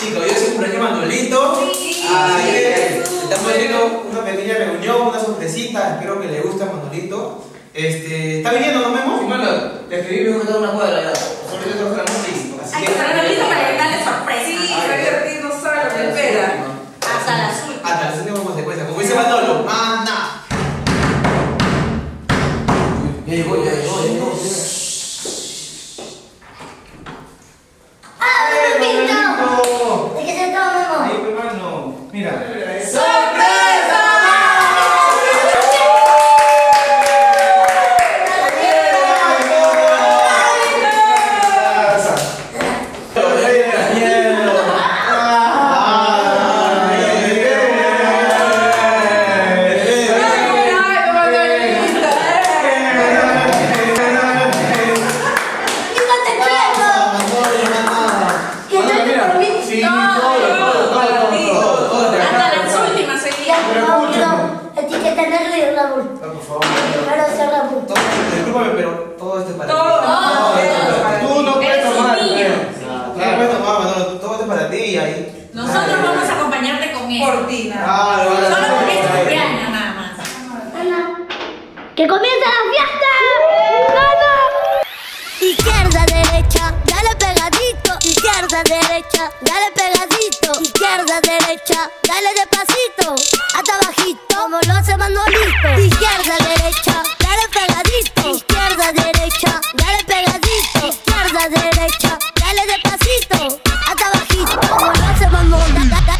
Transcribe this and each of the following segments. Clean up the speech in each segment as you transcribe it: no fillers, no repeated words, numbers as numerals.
Chicos, yo soy por aquí Manolito. Estamos haciendo una pequeña reunión, una sorpresita. Espero que le guste a Manolito. ¿Está viniendo, no Memo? Sí, mano, te escribí y me una cuadra ya. Solo yo tengo que estar listo. Hay que estar listo para darle sorpresa. Sí, divertido, no sabe lo que espera. Hasta las últimas. Hasta las últimas consecuencias. Como dice Manolo, manda. Ya llegó. ¿De qué se toma, Memo? Ahí, hermano. Mira. Discúlpame, pero todo esto es para ti. Tú no puedes tomar. No puedes tomar, Manolo. Todo esto es para ti y ahí. Nosotros vamos a acompañarte con él. Por ti, Solo con este cumpleaños nada más. ¡Que comienza la fiesta! ¡Vamos! Izquierda, derecha, dale pegadito. Izquierda, derecha, dale pegadito. Izquierda, derecha, dale despacito. Hasta bajito, como lo hace Manolito. Izquierda, derecha, dale pegadito. Izquierda, derecha, dale pegadito. Izquierda, derecha, dale despacito. Hasta bajito, como lo hace Manolito.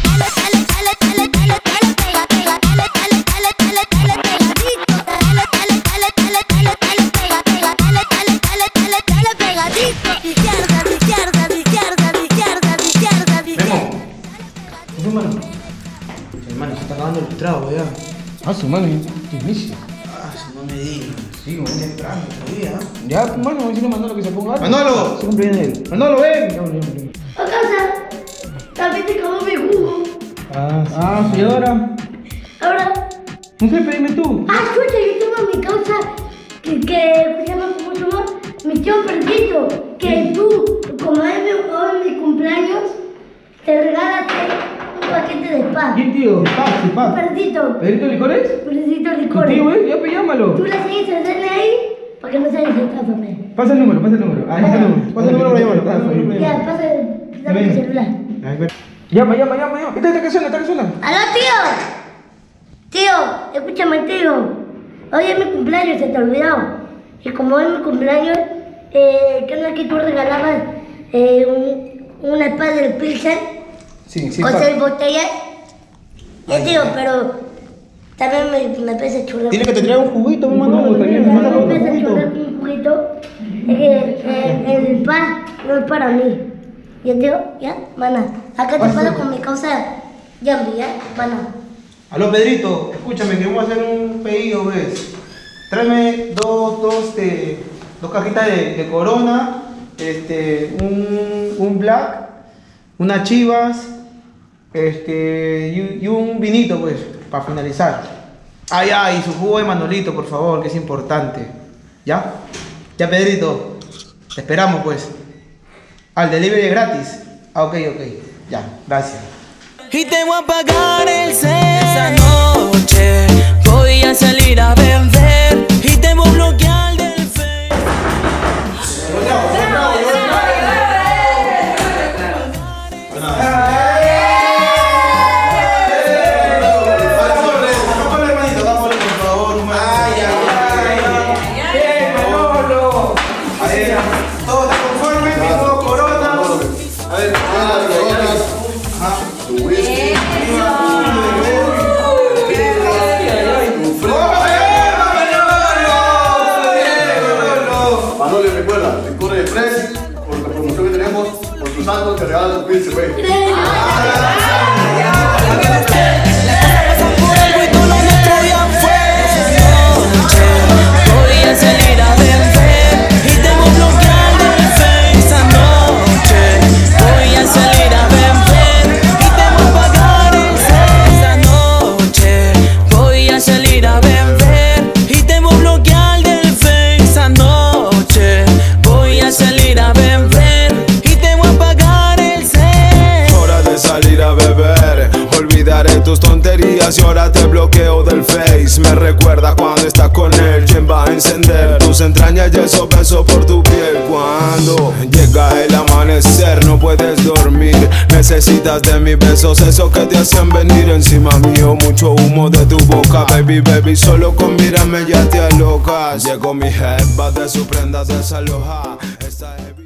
Hermano, se está acabando el trago ya. Ah, su mano, ¿qué inicio? No me digas. Sí, bueno. Temprano todavía. Ya, mano, voy a decirle a Manolo que se ponga algo. Manolo. Se cumple bien él. Manolo, ven. ¡O casa! También te como mi jugo. ¿Y ahora? Ahora. No sé, pedime tú. Escucha, yo tengo mi causa que se llama, ¿cómo se llama? Misión Perdito. Que tú, como es mi cumpleaños, te regalas un paquete de paz. ¿Quién, tío? Un Perdito. ¿Pedrito Licores? Perdito ¿Tu licores. tío, ya, pues llámalo. Tú le sigues el DNI para que no se desestafame. Pasa el número. Ahí está el número. Pasa el número, llámalo. Ya, pasa, dame el celular. Llama. Está que suena. ¡Aló, tío! Tío, escúchame, tío. Hoy es mi cumpleaños, se te ha olvidado. Y como es mi cumpleaños, ¿qué no es que tú regalabas una espada del Pilsen? Sí, Con 6 botellas. Tío, pero también me pesa churrar. Dile que te traiga un juguito, mi Manolo. También me pesa churrar un juguito. Es que el pan no es para mí. ¿Ya, tío? ¿Ya? Mana. Acá te paso con mi causa Jambi, ¿ya? Mana. Aló, Pedrito, escúchame que vamos a hacer un pedido, ¿ves? Tráeme dos cajitas de Corona, un Black, unas Chivas, y un vinito, pues, para finalizar. Y su jugo de Manolito, por favor, que es importante. ¿Ya? Ya, Pedrito, te esperamos, pues. El delivery es gratis. Ok. Ya, gracias. Y te voy a pagar el cel. Esa noche voy a salir a beber y te voy a bloquear del Facebook. ¿Todo está conforme? Mi jugo Corona. A ver, Manolo, recuerda, el corre de Flex, por la promoción que tenemos, por tus santos te regalan un pinche, güey. días y ahora te bloqueo del Face. Me recuerda cuando estás con él. ¿Quién va a encender tus entrañas y esos besos por tu piel? Cuando llega el amanecer no puedes dormir. Necesitas de mis besos, esos que te hacían venir encima mío. Mucho humo de tu boca, baby, baby. Solo con mirarme ya te alocas. Llegó mi jefa de su prenda desaloja.